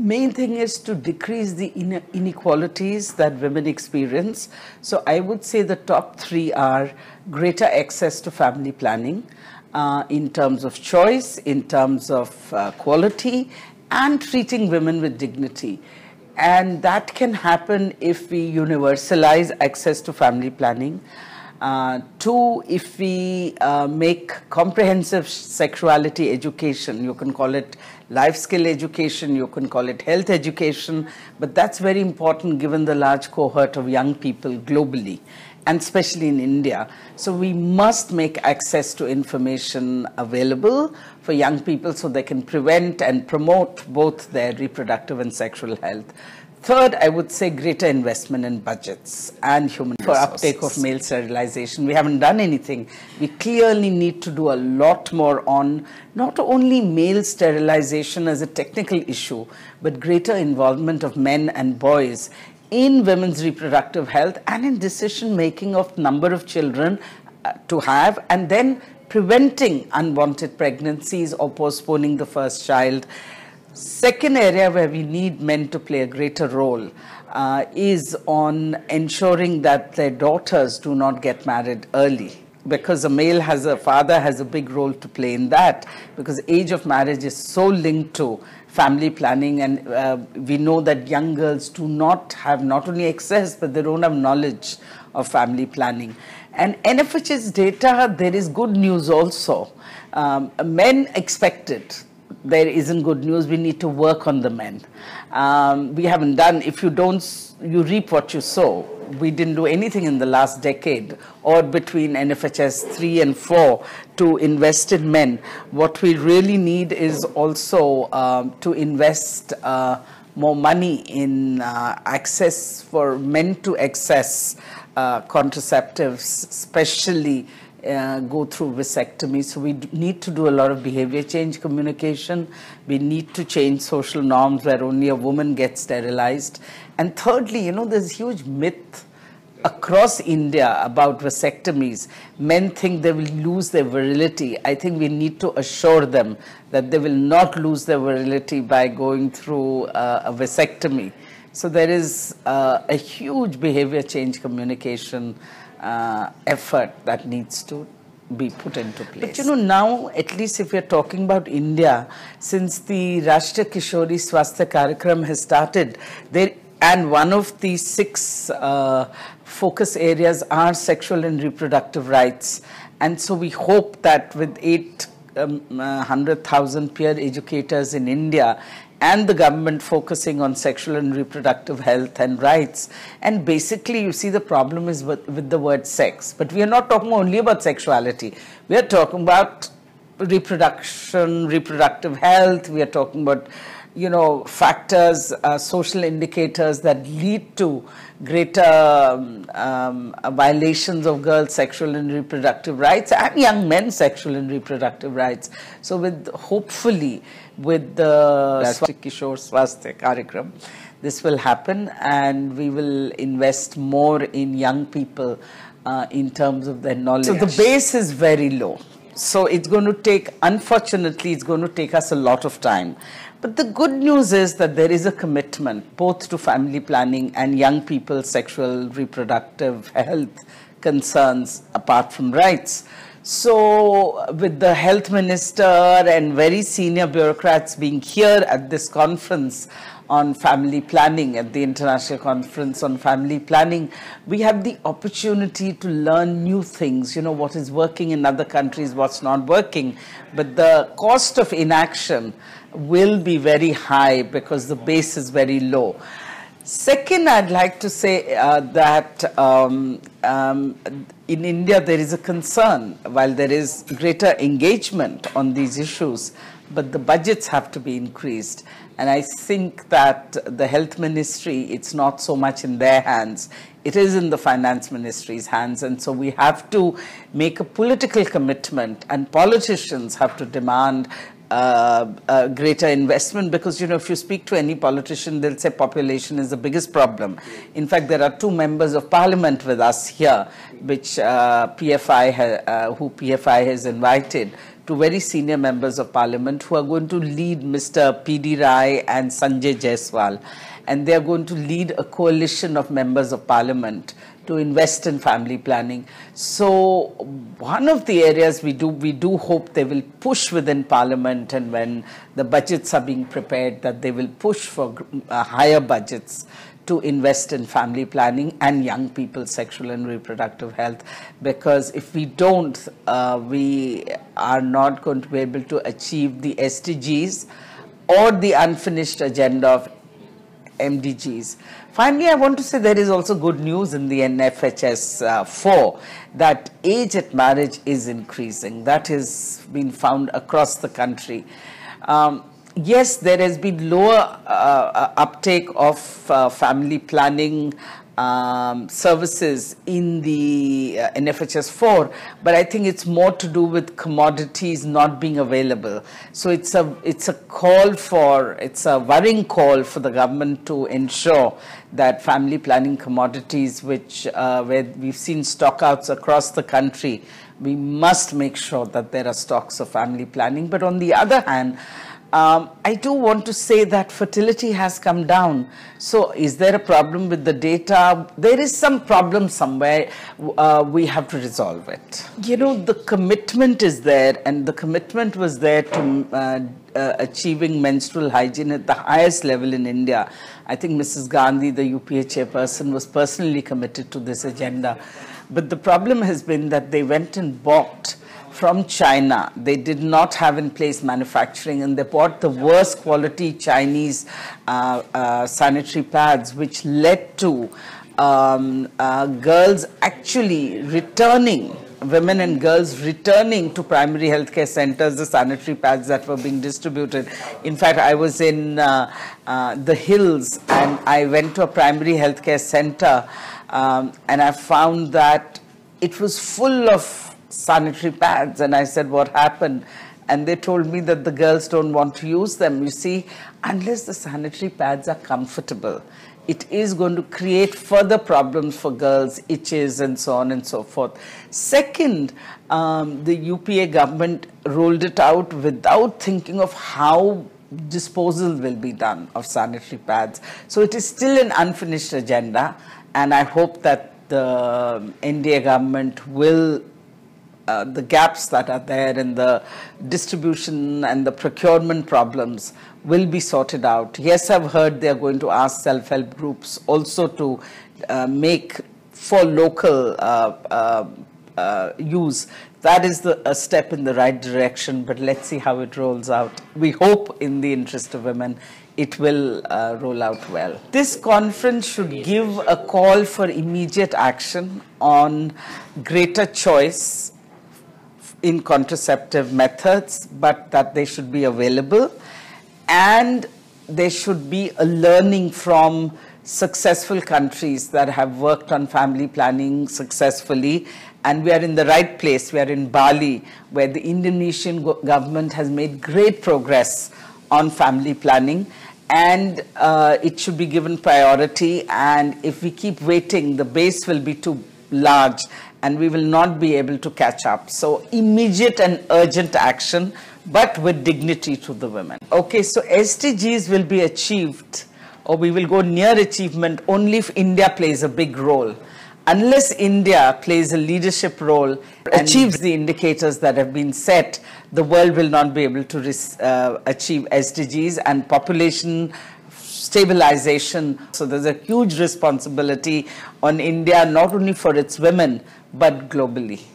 Main thing is to decrease the inequalities that women experience. So I would say the top three are greater access to family planning in terms of choice, in terms of quality, and treating women with dignity. And that can happen if we universalize access to family planning. Two, if we make comprehensive sexuality education, you can call it life skill education, you can call it health education, but that's very important given the large cohort of young people globally, and especially in India. So we must make access to information available for young people so they can prevent and promote both their reproductive and sexual health. Third, I would say greater investment in budgets and human resources. For uptake of male sterilization, we haven't done anything. We clearly need to do a lot more on not only male sterilization as a technical issue, but greater involvement of men and boys in women's reproductive health and in decision making of number of children to have, and then preventing unwanted pregnancies or postponing the first child. Second area where we need men to play a greater role is on ensuring that their daughters do not get married early, because a father has a big role to play in that, because age of marriage is so linked to family planning, and we know that young girls do not have not only access but they don't have knowledge of family planning. And NFHS data, there is good news also. Men expect it. There isn't good news. We need to work on the men. We haven't done, if you don't, you reap what you sow. We didn't do anything in the last decade or between NFHS 3 and 4 to invest in men. What we really need is also to invest more money in access for men to access contraceptives, especially go through vasectomy. So we need to do a lot of behavior change communication. We need to change social norms where only a woman gets sterilized. And thirdly, there's a huge myth across India about vasectomies. Men think they will lose their virility. I think we need to assure them that they will not lose their virility by going through a vasectomy. So there is a huge behavior change communication effort that needs to be put into place. But now, at least if we're talking about India, since the Rashtriya Kishori Swasthya Karyakram has started, and one of the 6 focus areas are sexual and reproductive rights. And so we hope that with 800,000 peer educators in India, and the government focusing on sexual and reproductive health and rights. And basically, you see, the problem is with the word sex. But we are not talking only about sexuality. We are talking about reproduction, reproductive health. We are talking about, factors, social indicators that lead to greater violations of girls' sexual and reproductive rights and young men's sexual and reproductive rights. So hopefully with the Rashtriya Kishore Swasthya Karyakram, this will happen, and we will invest more in young people in terms of their knowledge. So the base is very low. So it's going to take, unfortunately, it's going to take us a lot of time. But the good news is that there is a commitment both to family planning and young people's sexual reproductive health concerns apart from rights. So with the health minister and very senior bureaucrats being here at this conference on family planning, at the International Conference on Family Planning, we have the opportunity to learn new things, what is working in other countries, what's not working. But the cost of inaction will be very high because the base is very low. Second, I'd like to say that in India there is a concern, while there is greater engagement on these issues, but the budgets have to be increased. And I think that the health ministry, it's not so much in their hands, it is in the finance ministry's hands. And so we have to make a political commitment, and politicians have to demand greater investment, because if you speak to any politician, they'll say population is the biggest problem. In fact, there are 2 members of parliament with us here, which who PFI has invited two very senior members of parliament who are going to lead Mr. P.D. Rai and Sanjay Jaiswal. And they are going to lead a coalition of members of parliament to invest in family planning. So one of the areas we do hope they will push within parliament, and when the budgets are being prepared, that they will push for higher budgets to invest in family planning and young people's sexual and reproductive health, because if we don't, we are not going to be able to achieve the SDGs or the unfinished agenda of MDGs. Finally, I want to say there is also good news in the NFHS 4, that age at marriage is increasing. That has been found across the country. Yes, there has been lower uptake of family planning services in the NFHS 4, but I think it's more to do with commodities not being available. So it's a worrying call for the government to ensure that family planning commodities, which where we've seen stockouts across the country, we must make sure that there are stocks of family planning. But on the other hand, I do want to say that fertility has come down. So is there a problem with the data? There is some problem somewhere. We have to resolve it. You know, the commitment is there, and the commitment was there to achieving menstrual hygiene at the highest level in India. I think Mrs. Gandhi, the UPA chairperson, was personally committed to this agenda. But the problem has been that they went and bought from China. They did not have in place manufacturing, and they bought the worst quality Chinese sanitary pads, which led to girls actually returning, women and girls returning to primary healthcare centers, the sanitary pads that were being distributed. In fact, I was in the hills, and I went to a primary healthcare center, and I found that it was full of sanitary pads, and I said, what happened? And they told me that the girls don't want to use them. You see, unless the sanitary pads are comfortable, it is going to create further problems for girls, itches and so on and so forth. Second, the UPA government rolled it out without thinking of how disposal will be done of sanitary pads. So it is still an unfinished agenda, and I hope that the NDA government will the gaps that are there in the distribution and the procurement problems will be sorted out. Yes, I've heard they're going to ask self-help groups also to make for local use. That is a step in the right direction, but let's see how it rolls out. We hope, in the interest of women, it will roll out well. This conference should give a call for immediate action on greater choice in contraceptive methods, but that they should be available, and there should be a learning from successful countries that have worked on family planning successfully. And we are in the right place. We are in Bali, where the Indonesian government has made great progress on family planning, and it should be given priority. And if we keep waiting, the base will be too large, and we will not be able to catch up. So immediate and urgent action, but with dignity to the women. Okay, so SDGs will be achieved, or we will go near achievement, only if India plays a big role. Unless India plays a leadership role, achieves the indicators that have been set, the world will not be able to achieve SDGs and population stabilization. So there's a huge responsibility on India, not only for its women, but globally.